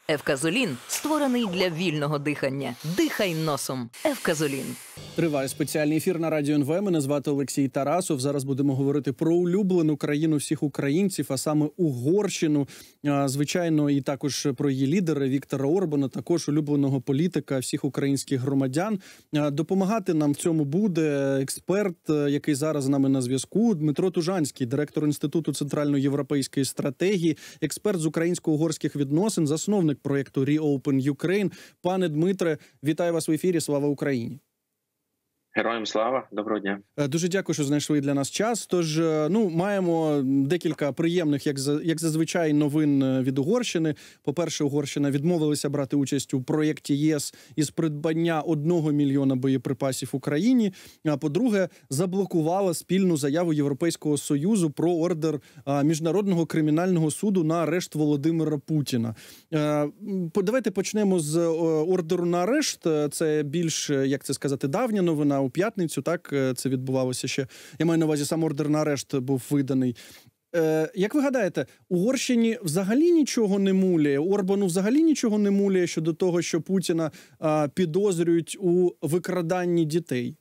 Евказолін створений для вільного дихання. Дихай носом. Евказолін. Триває спеціальний ефір на Радіо НВ. Мене звати Олексій Тарасов. Зараз будемо говорити про улюблену країну всіх українців, а саме Угорщину. Звичайно, і також про її лідера Віктора Орбана, також улюбленого політика всіх українських громадян. Допомагати нам в цьому буде експерт, який зараз з нами на зв'язку, Дмитро Тужанський, директор Інституту центральноєвропейської стратегії, експерт з українсько-угорських відносин, засновник проєкту Reopen Ukraine. Пане Дмитре, вітаю вас в ефірі. Слава Україні! Героям слава, доброго дня. Дуже дякую, що знайшли для нас час. Тож, маємо декілька приємних, як зазвичай, новин від Угорщини. По-перше, Угорщина відмовилася брати участь у проєкті ЄС із придбання 1 мільйона боєприпасів Україні. А по-друге, заблокувала спільну заяву Європейського Союзу про ордер Міжнародного кримінального суду на арешт Володимира Путіна. Давайте почнемо з ордеру на арешт. Це більш, як це сказати, давня новина. У п'ятницю, так, це відбувалося ще. Я маю на увазі, сам ордер на арешт був виданий. Як ви гадаєте, Угорщині взагалі нічого не муляє? Орбану взагалі нічого не муляє щодо того, що Путіна підозрюють у викраданні дітей?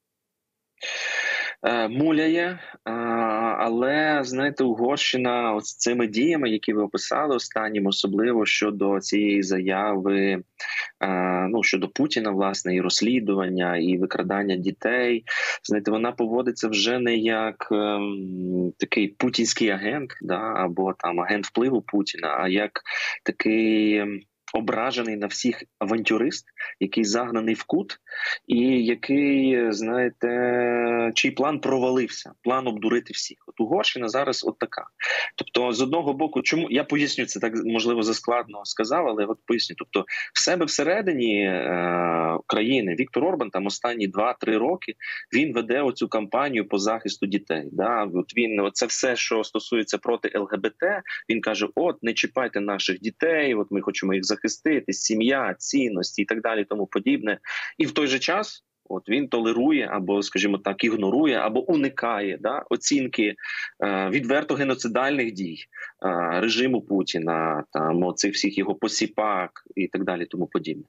Муляє, але, знаєте, Угорщина з цими діями, які ви описали останнім, особливо щодо цієї заяви, щодо Путіна, власне, і розслідування, і викрадання дітей, знаєте, вона поводиться вже не як такий путінський агент, або там агент впливу Путіна, а як такий ображений на всіх авантюрист, який загнаний в кут, і який, знаєте, чий план провалився, план обдурити всіх. От Угорщина зараз от така. Тобто, з одного боку, чому, я поясню, це так, можливо, заскладно сказав, але от поясню. Тобто, в себе всередині країни Віктор Орбан там останні 2-3 роки, він веде оцю кампанію по захисту дітей. Да? От він, це все, що стосується проти ЛГБТ, він каже, от, не чіпайте наших дітей, от ми хочемо їх захистити, сім'я, цінності і так далі, тому подібне. І в той же час от він толерує або, скажімо так, ігнорує або уникає оцінки відверто геноцидальних дій режиму Путіна, там оцих всіх його посіпак і так далі, тому подібне.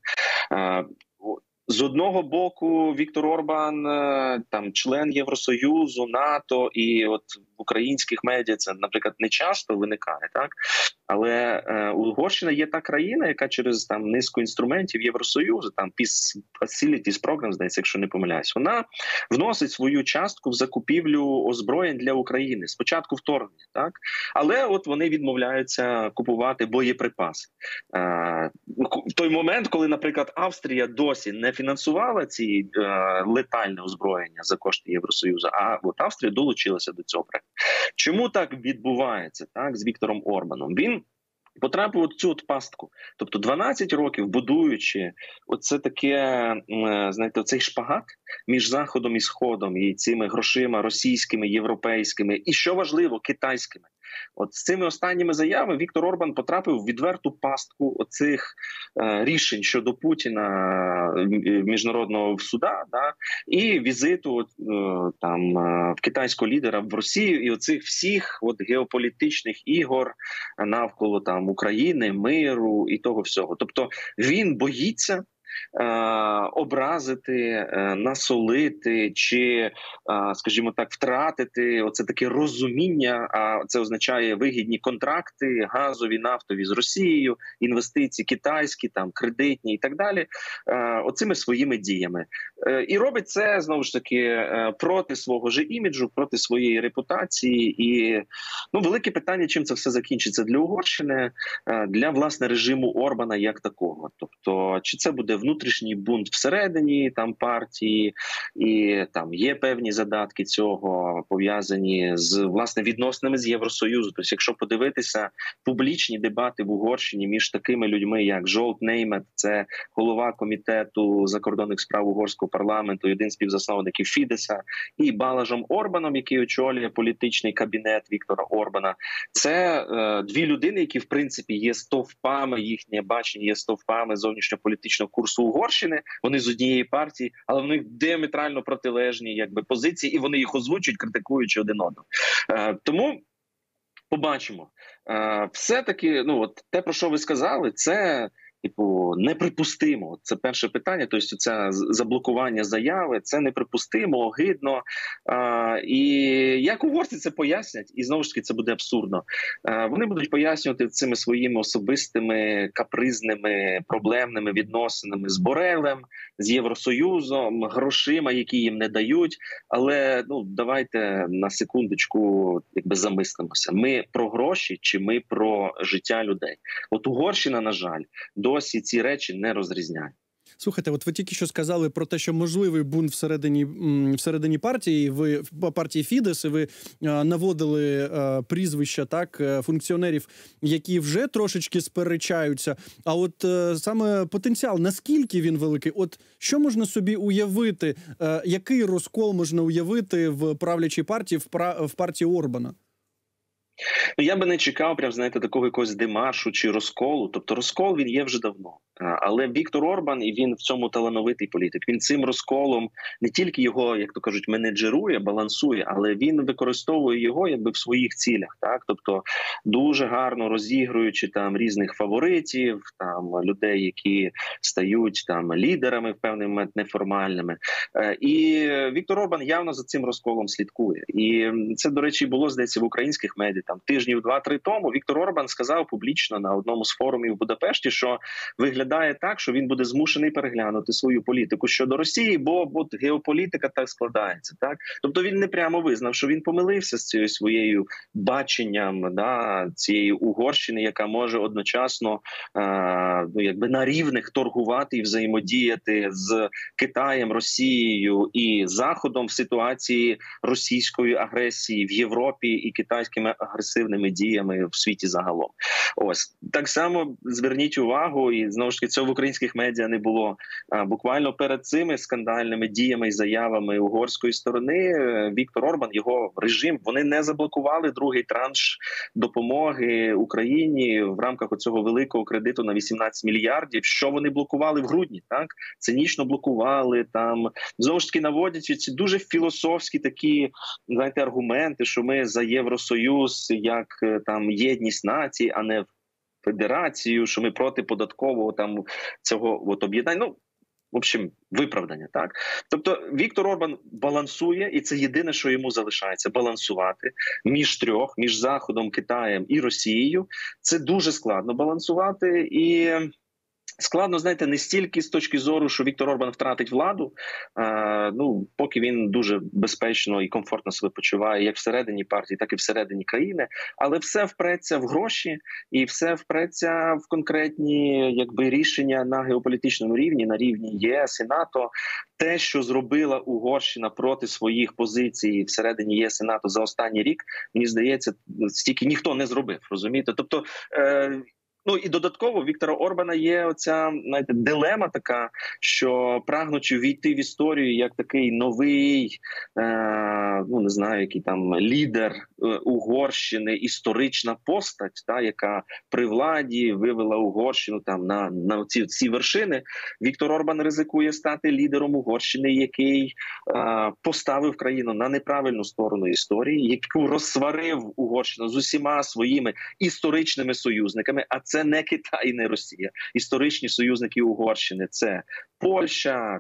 З одного боку, Віктор Орбан, там, член Євросоюзу, НАТО, і от в українських медіа це, наприклад, не часто виникає, так? Але Угорщина є та країна, яка через там низку інструментів Євросоюзу, там Peace Facilities Program, здається, якщо не помиляюсь, вона вносить свою частку в закупівлю озброєнь для України. Спочатку вторгнення, так? Але от вони відмовляються купувати боєприпаси. В той момент, коли, наприклад, Австрія досі не фінансувала ці летальне озброєння за кошти Євросоюзу, а от Австрія долучилася до цього проекту. Чому так відбувається, так, з Віктором Орбаном? Він потрапив у цю от пастку. Тобто 12 років будуючи оце таке, знаєте, оцей шпагат між Заходом і Сходом і цими грошима російськими, європейськими і, що важливо, китайськими. От з цими останніми заявами Віктор Орбан потрапив в відверту пастку оцих рішень щодо Путіна міжнародного суда, і візиту там в китайського лідера в Росію, і оцих всіх от геополітичних ігор навколо там України, миру і того всього. Тобто він боїться образити, насолити чи, скажімо так, втратити оце таке розуміння, а це означає вигідні контракти, газові, нафтові з Росією, інвестиції китайські, там кредитні і так далі, оцими своїми діями. І робить це, знову ж таки, проти свого ж іміджу, проти своєї репутації. І велике питання, чим це все закінчиться для Угорщини, для, власне, режиму Орбана як такого. Тобто, чи це буде внутрішній бунт всередині там партії, і там є певні задатки цього пов'язані з, власне, відносинами з Євросоюзу. Тобто, якщо подивитися публічні дебати в Угорщині між такими людьми, як Жолт Неймет, це голова комітету закордонних справ угорського парламенту, один з співзасновників Фідеса, і Балажом Орбаном, який очолює політичний кабінет Віктора Орбана. Це дві людини, які, в принципі, є стовпами, їхнє бачення є стовпами зовнішньополітичного курсу Угорщини. Вони з однієї партії, але в них діаметрально протилежні позиції, і вони їх озвучують, критикуючи один одного. Тому побачимо. все-таки, ну от те, про що ви сказали, це типу неприпустимо. Це перше питання. Тобто, це заблокування заяви, це неприпустимо, огидно. І як угорці це пояснять, і знову ж таки це буде абсурдно. Вони будуть пояснювати цими своїми особистими капризними проблемними відносинами з Борелем, з Євросоюзом, грошима, які їм не дають. Але ну давайте на секундочку, якби замислимося. Ми про гроші чи ми про життя людей? От Угорщина, на жаль, досі ці речі не розрізняє. Слухайте, от ви тільки що сказали про те, що можливий бунт всередині партії, ви в партії Фідес, і ви наводили прізвища функціонерів, які вже трошечки сперечаються. А от саме потенціал, наскільки він великий? От що можна собі уявити, який розкол можна уявити в правлячій партії, в партії Орбана? Я би не чекав, прям, знаєте, такого якогось демаршу чи розколу. Тобто розкол, він є вже давно. Але Віктор Орбан, і він в цьому талановитий політик, він цим розколом не тільки його, як то кажуть, менеджерує, балансує, але він використовує його якби в своїх цілях. Так? Тобто дуже гарно розігруючи там різних фаворитів, там людей, які стають там лідерами в певний момент неформальними. І Віктор Орбан явно за цим розколом слідкує. І це, до речі, було, здається, в українських медіа. Там тижнів 2-3 тому Віктор Орбан сказав публічно на одному з форумів в Будапешті, що виглядає так, що він буде змушений переглянути свою політику щодо Росії, бо геополітика так складається. Так? Тобто він не прямо визнав, що він помилився з цією своєю баченням цієї Угорщини, яка може одночасно якби на рівних торгувати і взаємодіяти з Китаєм, Росією і Заходом в ситуації російської агресії в Європі і китайськими агресивними діями в світі загалом. Ось так само зверніть увагу, і знову ж таки цього в українських медіа не було. Буквально перед цими скандальними діями і заявами угорської сторони Віктор Орбан, його режим, вони не заблокували другий транш допомоги Україні в рамках цього великого кредиту на 18 мільярдів. Що вони блокували в грудні? Так цинічно блокували там. Знову ж таки наводячи ці дуже філософські такі, знаєте, аргументи, що ми за Євросоюз як там єдність націй, а не федерацію, що ми проти податкового там цього об'єднання. Ну, в общем, виправдання, так? Тобто Віктор Орбан балансує, і це єдине, що йому залишається – балансувати між Заходом, Китаєм і Росією. Це дуже складно балансувати, і складно, знаєте, не стільки з точки зору, що Віктор Орбан втратить владу, поки він дуже безпечно і комфортно себе почуває як всередині партії, так і всередині країни, але все впреться в гроші і все впреться в конкретні якби рішення на геополітичному рівні, на рівні ЄС і НАТО. Те, що зробила Угорщина проти своїх позицій всередині ЄС і НАТО за останній рік, мені здається, стільки ніхто не зробив, розумієте? Тобто, ну і додатково в Віктора Орбана є оця, знаєте, дилема така, що прагнучи війти в історію як такий новий, не знаю, який там лідер Угорщини, історична постать, яка при владі вивела Угорщину там на ці вершини, Віктор Орбан ризикує стати лідером Угорщини, який поставив країну на неправильну сторону історії, яку розсварив Угорщину з усіма своїми історичними союзниками, а це не Китай і не Росія. Історичні союзники Угорщини – це Польща,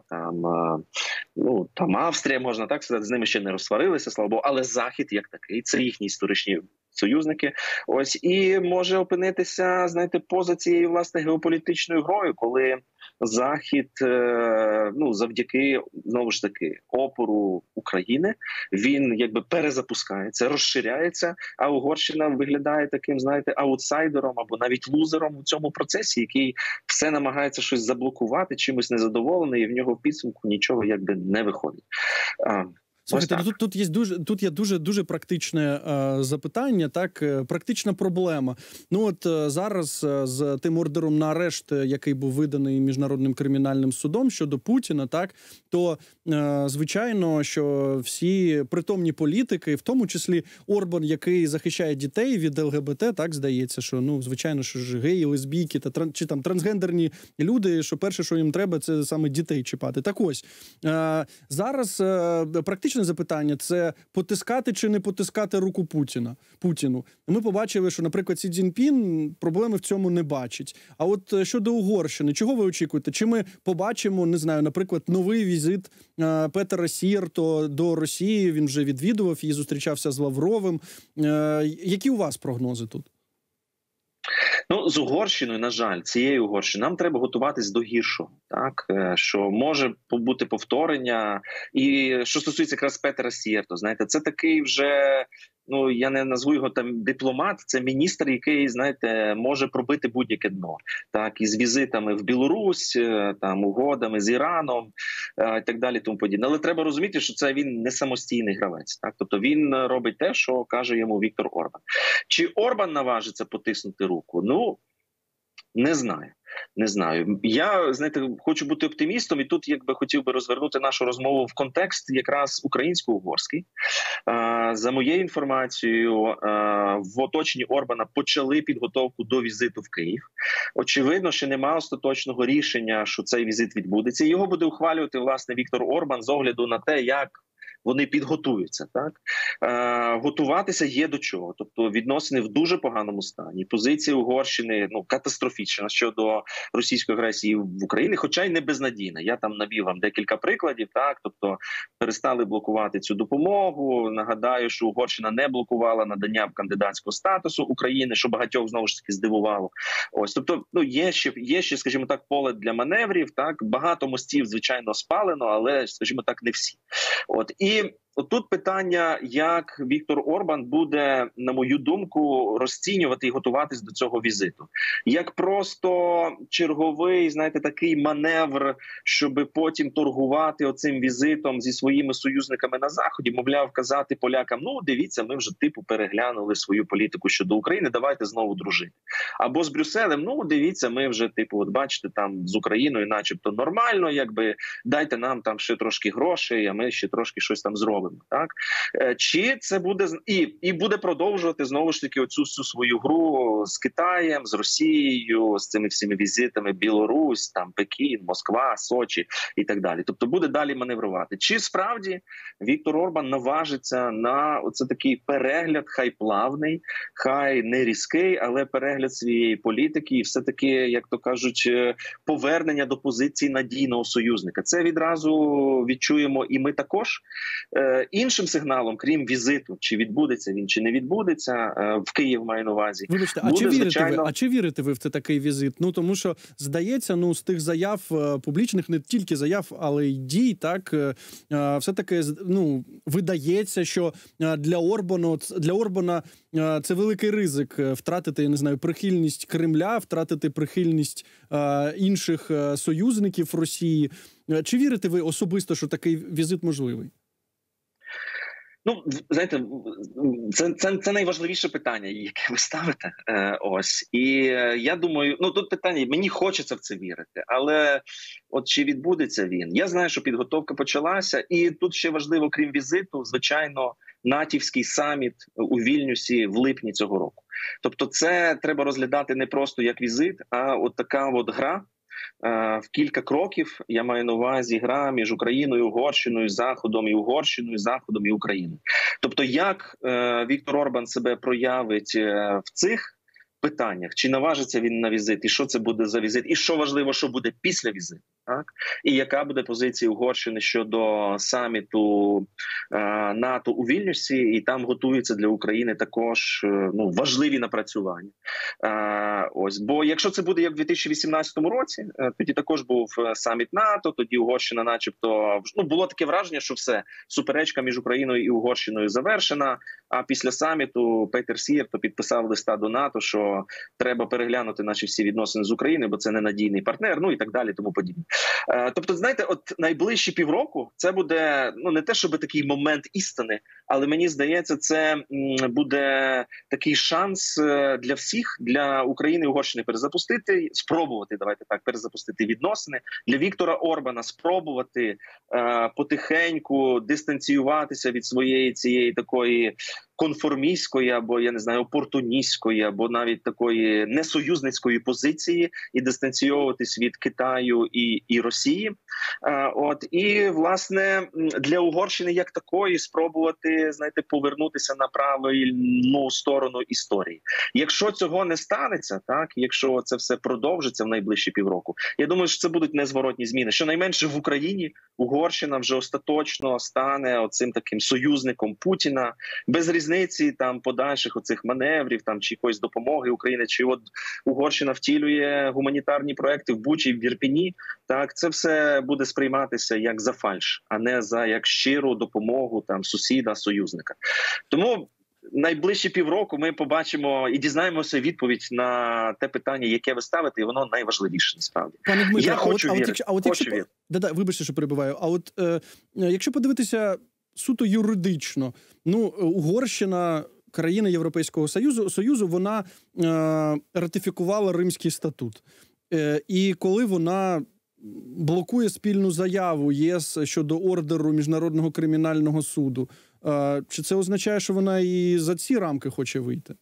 там Австрія, можна так сказати, з ними ще не розсварилися, слава Богу, але Захід як такий – це їхні історичні союзники. Ось, і може опинитися, знаєте, поза цією, власне, геополітичною грою, коли Захід, завдяки, знову ж таки, опору України, він якби перезапускається, розширяється, а Угорщина виглядає таким, знаєте, аутсайдером або навіть лузером у цьому процесі, який все намагається щось заблокувати, чимось незадоволений, і в нього в підсумку нічого якби не виходить. Слухайте, тут є дуже практичне запитання, практична проблема. Зараз з тим ордером на арешт, який був виданий Міжнародним кримінальним судом щодо Путіна, то звичайно, що всі притомні політики, в тому числі Орбан, який захищає дітей від ЛГБТ, здається, що, звичайно, що ж геї, лесбійки чи там трансгендерні люди, що перше, що їм треба, це саме дітей чіпати. Так ось, зараз практично логічне запитання – це потискати чи не потискати руку Путіну. Ми побачили, що, наприклад, Сі Цзіньпін проблеми в цьому не бачить. А от щодо Угорщини, чого ви очікуєте? Чи ми побачимо, не знаю, наприклад, новий візит Петера Сієрто до Росії? Він вже відвідував і зустрічався з Лавровим. Які у вас прогнози тут? Ну, з Угорщиною, на жаль, цією Угорщиною нам треба готуватись до гіршого, так, що може бути повторення. І що стосується якраз Петера Сієрто, знаєте, це такий вже, ну, я не назву його там дипломат, це міністр, який, знаєте, може пробити будь-яке дно. Так, із візитами в Білорусь, там, угодами з Іраном і так далі, тому подібне. Але треба розуміти, що це він не самостійний гравець. Так, тобто він робить те, що каже йому Віктор Орбан. Чи Орбан наважиться потиснути руку? Ну, не знаю. Не знаю. Я, знаєте, хочу бути оптимістом, і тут якби хотів би розвернути нашу розмову в контекст якраз українсько-угорський. За моєю інформацією, в оточенні Орбана почали підготовку до візиту в Київ. Очевидно, що немає остаточного рішення, що цей візит відбудеться. Його буде ухвалювати, власне, Віктор Орбан з огляду на те, як вони підготуються, так? Готуватися є до чого. Тобто відносини в дуже поганому стані. Позиція Угорщини, ну, катастрофічна щодо російської агресії в Україні, хоча й не безнадійна. Я там навів вам декілька прикладів, так? Тобто перестали блокувати цю допомогу. Нагадаю, що Угорщина не блокувала надання кандидатського статусу України, що багатьох знову ж таки здивувало. Ось, тобто, ну, є ще, скажімо так, поле для маневрів, так? Багато мостів, звичайно, спалено, але, скажімо так, не всі. От, і отут питання, як Віктор Орбан буде, на мою думку, розцінювати і готуватись до цього візиту. Як просто черговий, знаєте, такий маневр, щоб потім торгувати оцим візитом зі своїми союзниками на Заході, мовляв, казати полякам, ну, дивіться, ми вже типу переглянули свою політику щодо України, давайте знову дружити. Або з Брюсселем, ну, дивіться, ми вже, типу, от бачите, там з Україною начебто нормально, якби, дайте нам там ще трошки грошей, а ми ще трошки щось там зробимо. Так, чи це буде і буде продовжувати знову ж таки оцю всю свою гру з Китаєм, з Росією, з цими всіми візитами Білорусь, там Пекін, Москва, Сочі і так далі. Тобто буде далі маневрувати. Чи справді Віктор Орбан наважиться на оце такий перегляд, хай плавний, хай не різкий, але перегляд своєї політики і все таки, як то кажуть, повернення до позиції надійного союзника. Це відразу відчуємо і ми також. Іншим сигналом, крім візиту, чи відбудеться він, чи не відбудеться, в Київ маю на увазі. Вибачте, чи вірите ви в це такий візит? Ну, тому що, здається, ну, з тих заяв публічних, не тільки заяв, але й дій, так, все-таки, ну, видається, що для Орбана це великий ризик втратити, я не знаю, прихильність Кремля, втратити прихильність інших союзників Росії. Чи вірите ви особисто, що такий візит можливий? Ну, знаєте, це найважливіше питання, яке ви ставите. Ось. І я думаю, ну, тут питання, мені хочеться в це вірити, але от чи відбудеться він? Я знаю, що підготовка почалася, і тут ще важливо, крім візиту, звичайно, натівський саміт у Вільнюсі в липні цього року. Тобто це треба розглядати не просто як візит, а от така от гра, в кілька кроків, я маю на увазі гра між Україною, Угорщиною, Заходом і Угорщиною, Заходом і Україною. Тобто як Віктор Орбан себе проявить в цих питаннях, чи наважиться він на візит, і що це буде за візит, і що важливо, що буде після візиту, так? І яка буде позиція Угорщини щодо саміту НАТО у Вільнюсі, і там готуються для України також, ну, важливі напрацювання. Ось, бо якщо це буде як в 2018 році, тоді також був саміт НАТО, тоді Угорщина начебто, ну, було таке враження, що все, суперечка між Україною і Угорщиною завершена, а після саміту Петер Сієрто підписав листа до НАТО, що треба переглянути наші всі відносини з Україною, бо це ненадійний партнер, ну і так далі, тому подібне. Тобто, знаєте, от найближчі півроку це буде, ну, не те, щоб такий момент істини, але мені здається, це буде такий шанс для всіх, для України і Угорщини перезапустити, спробувати, давайте так, перезапустити відносини, для Віктора Орбана спробувати потихеньку дистанціюватися від своєї цієї такої конформістської, або, я не знаю, опортуністської, або навіть такої несоюзницької позиції і дистанційовуватись від Китаю і Росії. І, власне, для Угорщини як такої спробувати, знаєте, повернутися на правильну сторону історії. Якщо цього не станеться, так, якщо це все продовжиться в найближчі півроку, я думаю, що це будуть незворотні зміни. Щонайменше в Україні Угорщина вже остаточно стане оцим таким союзником Путіна, без різниці там подальших оцих маневрів там чи якоїсь допомоги України, чи от Угорщина втілює гуманітарні проекти в Бучі, в Ірпіні. Так, це все буде сприйматися як за фальш, а не за як щиру допомогу там сусіда, союзника. Тому найближчі півроку ми побачимо і дізнаємося відповідь на те питання, яке ви ставите, і воно найважливіше, насправді. Пане Дмитре, я хочу вірити. Вибачте, що перебиваю. А от якщо подивитися суто юридично, Угорщина, країна Європейського Союзу, вона ратифікувала Римський статут. І коли вона блокує спільну заяву ЄС щодо ордеру Міжнародного кримінального суду, чи це означає, що вона і за ці рамки хоче вийти?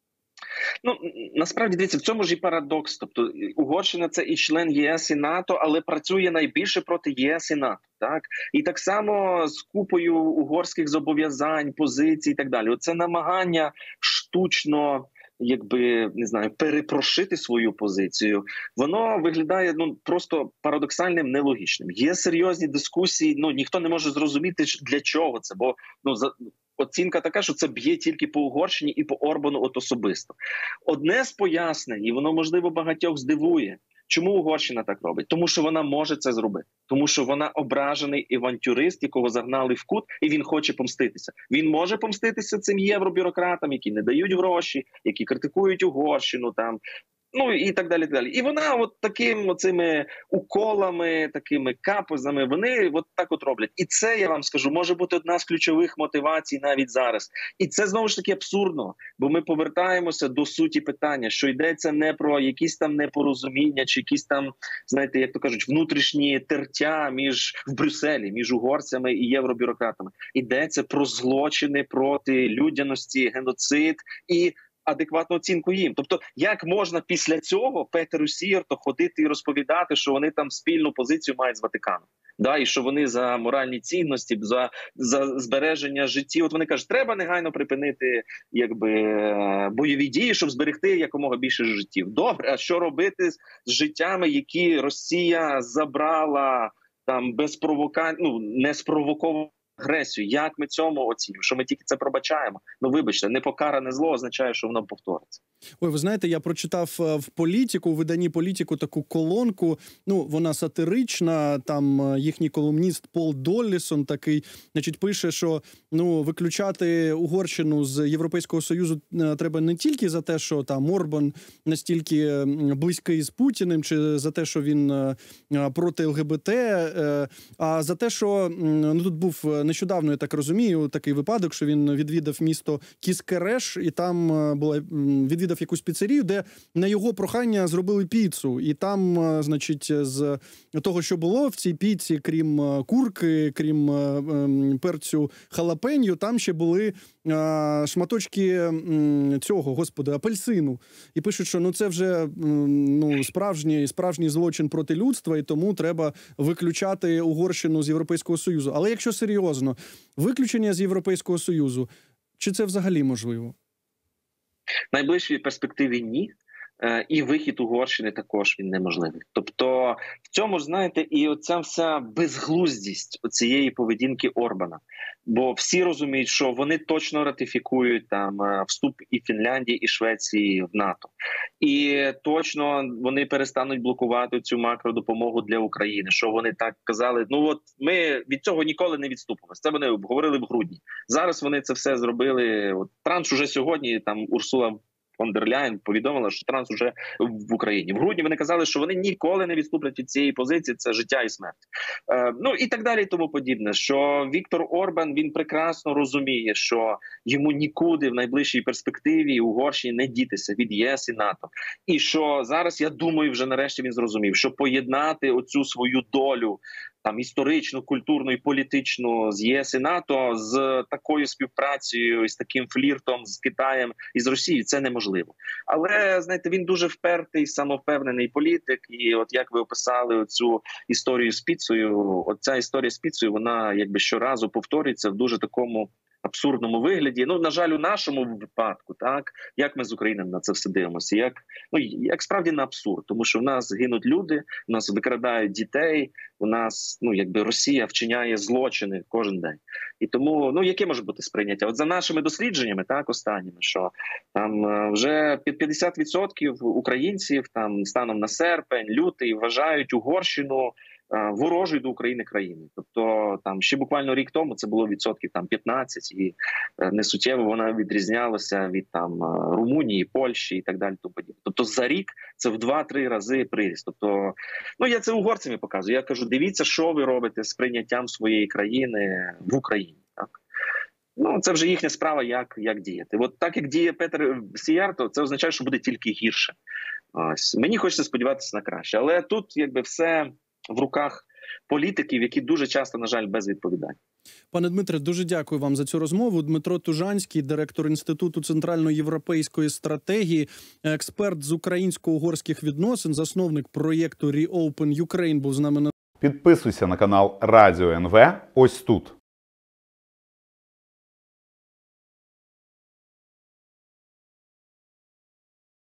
Насправді, дивіться, в цьому ж і парадокс. Тобто Угорщина – це і член ЄС і НАТО, але працює найбільше проти єС і НАТО. Так? І так само з купою угорських зобов'язань, позицій і так далі. Оце намагання штучно, не знаю, перепрошити свою позицію, воно виглядає просто парадоксальним, нелогічним. Є серйозні дискусії, ніхто не може зрозуміти, для чого це, бо оцінка така, що це б'є тільки по Угорщині і по Орбану особисто. Одне з пояснень, і воно, можливо, багатьох здивує, чому Угорщина так робить? Тому що вона може це зробити. Тому що вона ображений авантюрист, якого загнали в кут, і він хоче помститися. Він може помститися цим євробюрократам, які не дають гроші, які критикують Угорщину, і так далі, так далі. І вона от такими оцими уколами, такими капозами, вони от так от роблять. І це, я вам скажу, може бути одна з ключових мотивацій навіть зараз. І це, знову ж таки, абсурдно, бо ми повертаємося до суті питання, що йдеться не про якісь там непорозуміння, чи якісь там, знаєте, як то кажуть, внутрішні тертя в Брюсселі, між угорцями і євробюрократами. Йдеться про злочини проти людяності, геноцид і адекватну оцінку їм. Тобто, як можна після цього Петеру Сієрту ходити і розповідати, що вони там спільну позицію мають з Ватиканом? І що вони за моральні цінності, за збереження життів. От вони кажуть, треба негайно припинити бойові дії, щоб зберегти якомога більше життів. Добре, а що робити з життями, які Росія забрала там без не спровоковано агресію? Як ми цьому оцінюємо? Що ми тільки це пробачаємо? Вибачте, непокаране зло означає, що воно повториться. Ой, ви знаєте, я прочитав в «Політику», в виданні «Політику» таку колонку, вона сатирична, там їхній колумніст Пол Доллісон такий, пише, що, виключати Угорщину з Європейського Союзу треба не тільки за те, що там Орбан настільки близький з Путіним, чи за те, що він проти ЛГБТ, а за те, що, тут був нещодавно, я так розумію, такий випадок, що він відвідав місто Кіскереш, і там відвідав якусь піцерію, де на його прохання зробили піцу. І там, з того, що було в цій піці, крім курки, крім перцю халапеньо, там ще були шматочки апельсину. І пишуть, що це вже справжній злочин проти людства, і тому треба виключати Угорщину з Європейського Союзу. Але якщо серйозно, виключення з Європейського Союзу, чи це взагалі можливо? В найближчій перспективі ні. І вихід Угорщини також він неможливий. Тобто в цьому, знаєте, і оця вся безглуздість цієї поведінки Орбана. Бо всі розуміють, що вони точно ратифікують там вступ і Фінляндії, і Швеції в НАТО. І точно вони перестануть блокувати цю макродопомогу для України. Що вони так казали, ми від цього ніколи не відступимося. Це вони обговорили в грудні. Зараз вони це все зробили. Транш уже сьогодні, там Урсула фон дер Ляєн повідомила, що транс уже в Україні. В грудні вони казали, що вони ніколи не відступлять від цієї позиції, це життя і смерть. І так далі і тому подібне, що Віктор Орбан, він прекрасно розуміє, що йому нікуди в найближчій перспективі Угорщині не дітися від ЄС і НАТО. І що зараз, я думаю, вже нарешті він зрозумів, що поєднати оцю свою долю там історичну, культурну і політичну з ЄС і НАТО, з такою співпрацею, з таким фліртом з Китаєм і з Росією, це неможливо. Але, знаєте, він дуже впертий, самовпевнений політик, і от як ви описали оцю історію з піцею, оця історія з піцею, вона якби щоразу повторюється в дуже такому абсурдному вигляді. Ну, на жаль, у нашому випадку, так, як ми з України на це все дивимося, як справді на абсурд, тому що в нас гинуть люди, у нас викрадають дітей, у нас, якби Росія вчиняє злочини кожен день. І тому, яке може бути сприйняття? От за нашими дослідженнями, так, останніми, що там вже під 50% українців там станом на серпень, лютий вважають Угорщину ворожою до України країни. Тобто там ще буквально рік тому це було відсотків там 15, і несуттєво вона відрізнялася від там Румунії, Польщі і так далі. Тобто за рік це в 2-3 рази приріст. Тобто, я це угорцям показую. Я кажу, дивіться, що ви робите з прийняттям своєї країни в Україні. Так? Це вже їхня справа, як діяти. От так, як діє Петер Сіярто, це означає, що буде тільки гірше. Ось. Мені хочеться сподіватися на краще. Але тут якби все в руках політиків, які дуже часто, на жаль, безвідповідальні. Пане Дмитре, дуже дякую вам за цю розмову. Дмитро Тужанський, директор Інституту центральноєвропейської стратегії, експерт з українсько-угорських відносин, засновник проєкту Reopen Ukraine був з нами на... Підписуйся на канал Радіо НВ ось тут.